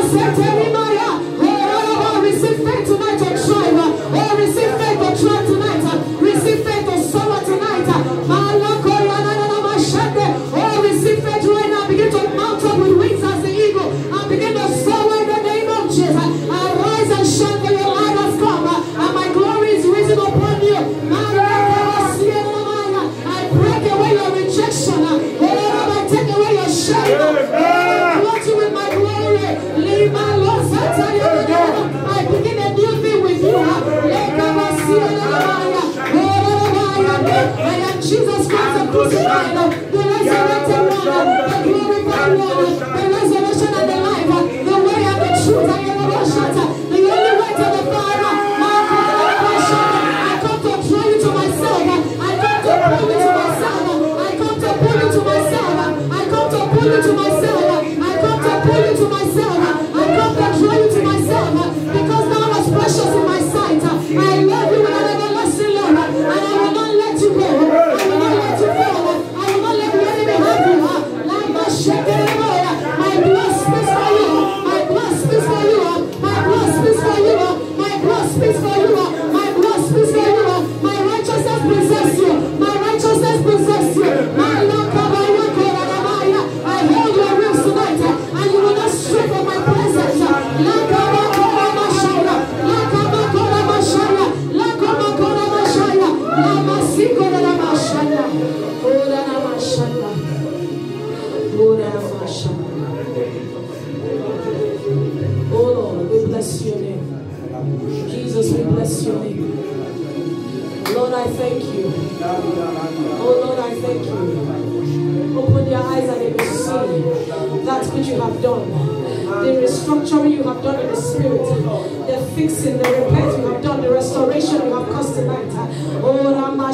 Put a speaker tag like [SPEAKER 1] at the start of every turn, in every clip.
[SPEAKER 1] Receive faith tonight to thrive. Oh, receive faith to thrive tonight. Receive faith to soar tonight. Oh, receive faith right now. Begin to mount up with wings as the eagle and begin to soar in the name of Jesus. Arise and shine, for your light has come, and my glory is risen upon you. I break away your rejection. I take away your shame. I clothe you with my glory. Leave my Lord. I begin a new thing with you. I am Jesus Christ, the crucified, the resurrected one, the glorified one, the resurrection and the life, the way and the truth. I am the only way to the Father. I come to draw you to myself. I come to pull you to myself. I come to pull you to myself. I come to pull you to myself. I come to pull you to myself. I come to draw you to myself because thou art precious in my sight. I love you with an everlasting love, and I will not let you go. I will not let you fall. I will not let the enemy have you. My blood speaks for you. My blood speaks for you. My blood speaks for you. My blood speaks for you. My blood speaks for you. My righteousness possess you. My righteousness possess you. My Lord, I hold your ribs tonight, and you will not stray from my presence. Oh Lord, we bless your name. Jesus, we bless your name. Lord, I thank you. Oh Lord, I thank you. Open your eyes and they will see that which you have done. The restructuring you have done in the spirit, the fixing, the repair you have done, the restoration you have caused tonight. Oh,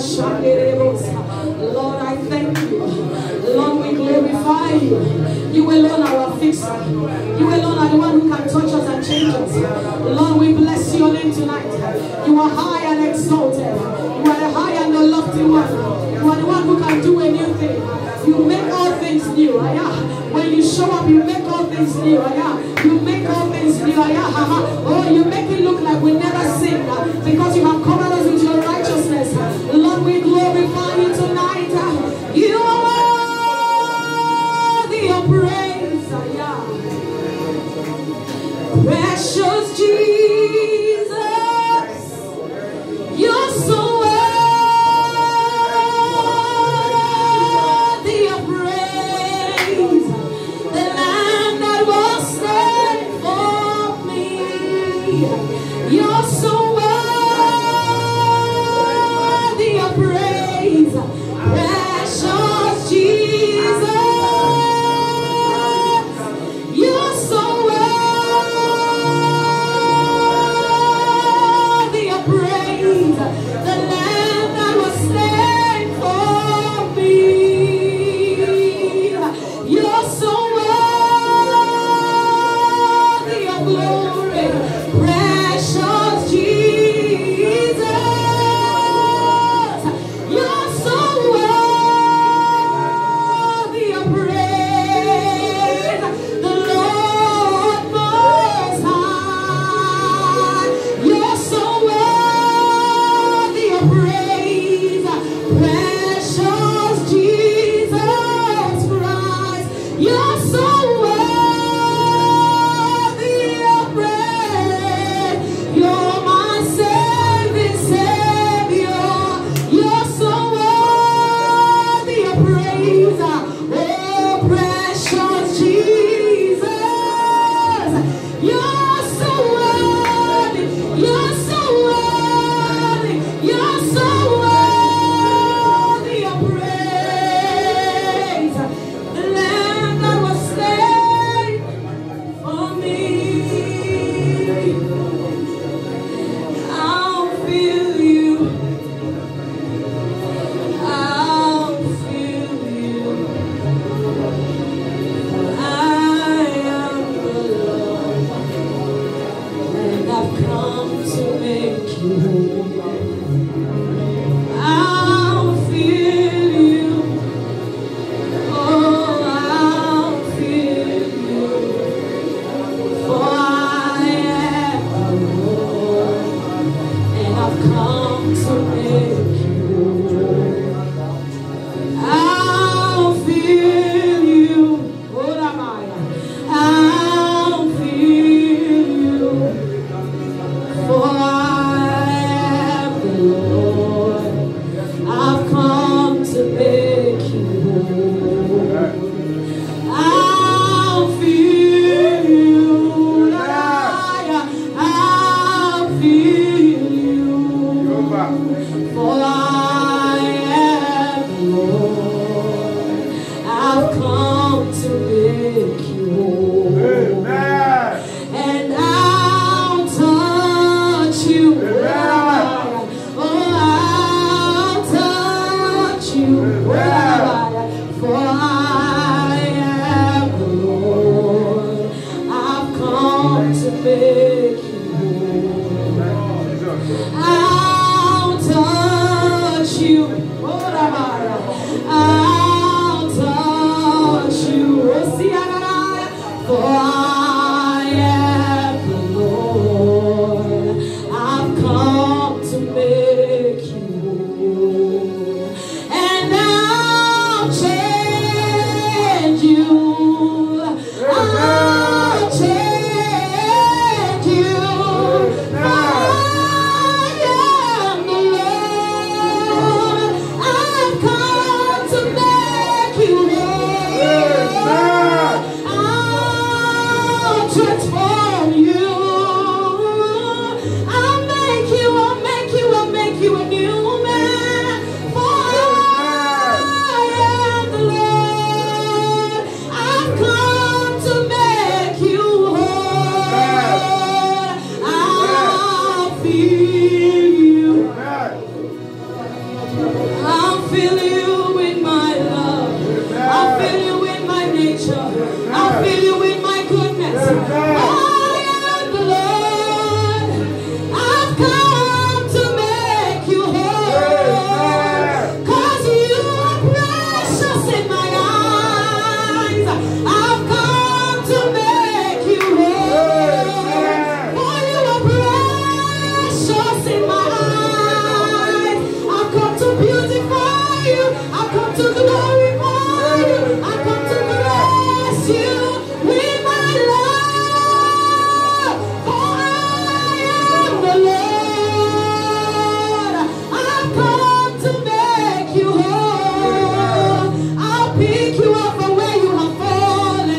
[SPEAKER 1] Lord, I thank you. Lord, we glorify you. You alone are our fixer. You alone are the one who can touch us and change us. Lord, we bless your name tonight. You are high and exalted. You are the high and the lofty one. You are the one who can do a new thing. You make all things new. When you show up, you make all things new. You make all things new. Oh, you make it look like we never sinned because you have covered us with your righteousness. Lord, we glorify you tonight. You are worthy of praise. Precious Jesus, you're so worthy of praise. The Lamb that was slain for me. You're so worthy of praise. Precious Jesus, you're so worthy of praise. The Lamb that was slain for me. You're so worthy of glory. Precious Jesus, you're so worthy of praise. The Lord Most High, you're so worthy of praise. Precious Jesus Christ, you're so worthy of praise. You're my saving Savior. You're so worthy of praise. Oh, precious Jesus, you're so worthy. You're so worthy. You're so worthy of praise. The Lamb that was slain come to make you whole. I'll feel you. I'll fill you with my love. I'll fill you with my nature. I'll fill you with my goodness. I am the Lord. I've come to make you whole. 'Cause you are precious in my eyes. I've come to make you whole. For you are precious in my eyes. I've come to beautify you. I've come to glorify you. I've come to bless you with my love. For I am the Lord. I've come to make you whole. I'll pick you up from where you have fallen.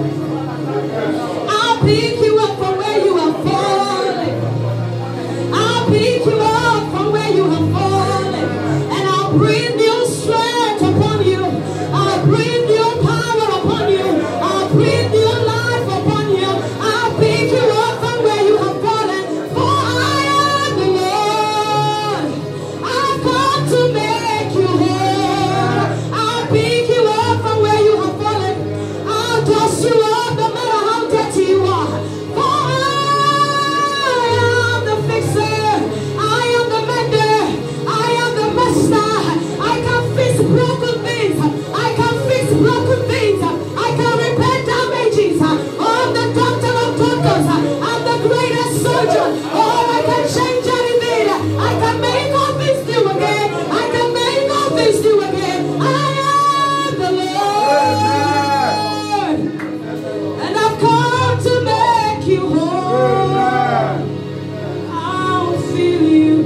[SPEAKER 1] I'll pick you up from where you have fallen. I'll pick you up from where you have fallen. And I'll bring new strength upon you. I'll bring new power upon you. I'll bring new life upon you. I'll pick you up from where you have fallen. For I am the Lord. I've come to make you whole. I'll pick you up from where you have fallen. I'll dust you up no matter how dirty you are. For I am the fixer. I am the mender. I am the master. I can fix broken things. I can fix broken things. I can repair damages. I'm the doctor of doctors. I'm the greatest surgeon. Oh, I can change anything. I can make all things new again. I can make all things new again. I am the Lord. And I've come to make you whole. I'll feel you.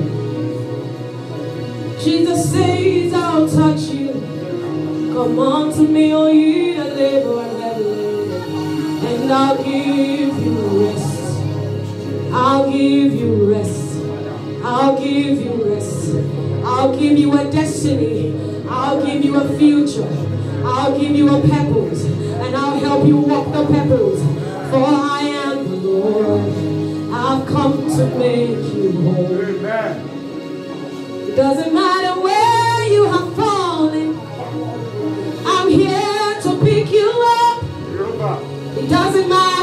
[SPEAKER 1] Jesus says I'll touch you. Come unto me, all ye that labor and heavy laden, and I'll give you rest. I'll give you rest. I'll give you rest. I'll give you a destiny. I'll give you a future. I'll give you a pebbles, and I'll help you walk the pebbles. For I am the Lord. I've come to make you whole. It doesn't matter where you have fallen. I'm here to pick you up. It doesn't matter